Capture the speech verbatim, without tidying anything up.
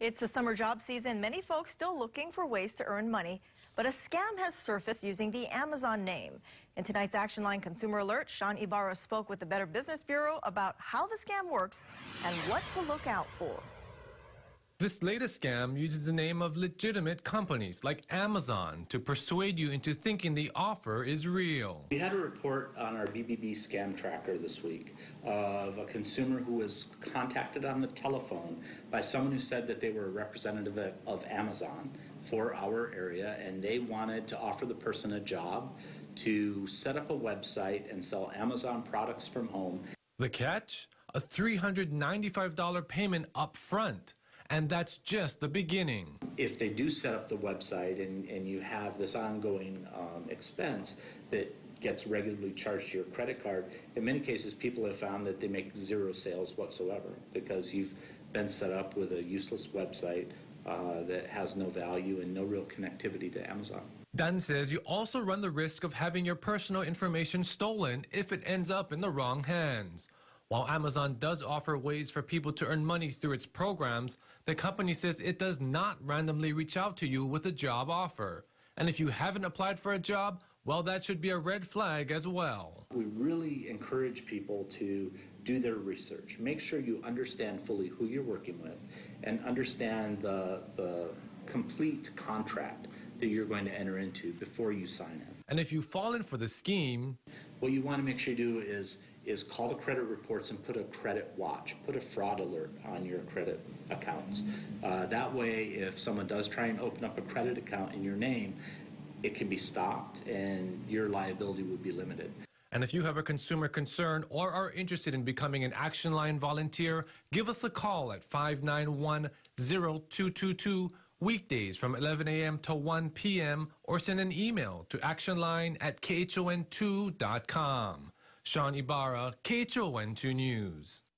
It's the summer job season. Many folks still looking for ways to earn money, but a scam has surfaced using the Amazon name. In tonight's Action Line Consumer Alert, Sean Ibarra spoke with the Better Business Bureau about how the scam works and what to look out for. This latest scam uses the name of legitimate companies like Amazon to persuade you into thinking the offer is real. We had a report on our B B B scam tracker this week of a consumer who was contacted on the telephone by someone who said that they were a representative of Amazon for our area, and they wanted to offer the person a job to set up a website and sell Amazon products from home. The catch? A three hundred ninety-five dollar payment up front. And that's just the beginning. If they do set up the website and, and you have this ongoing um, expense that gets regularly charged to your credit card, in many cases people have found that they make zero sales whatsoever because you've been set up with a useless website uh, that has no value and no real connectivity to Amazon. Dan says you also run the risk of having your personal information stolen if it ends up in the wrong hands. While Amazon does offer ways for people to earn money through its programs, the company says it does not randomly reach out to you with a job offer. And if you haven't applied for a job, well, that should be a red flag as well. We really encourage people to do their research. Make sure you understand fully who you're working with and understand the, the complete contract that you're going to enter into before you sign it. And if you fall in for the scheme, what you want to make sure you do is is call the credit reports and put a credit watch, put a fraud alert on your credit accounts. Uh, that way, if someone does try and open up a credit account in your name, it can be stopped and your liability would be limited. And if you have a consumer concern or are interested in becoming an Action Line volunteer, give us a call at five nine one, zero two two two weekdays from eleven a m to one p m or send an email to actionline at K H O N two dot com. Sean Ibarra, K H O N two News.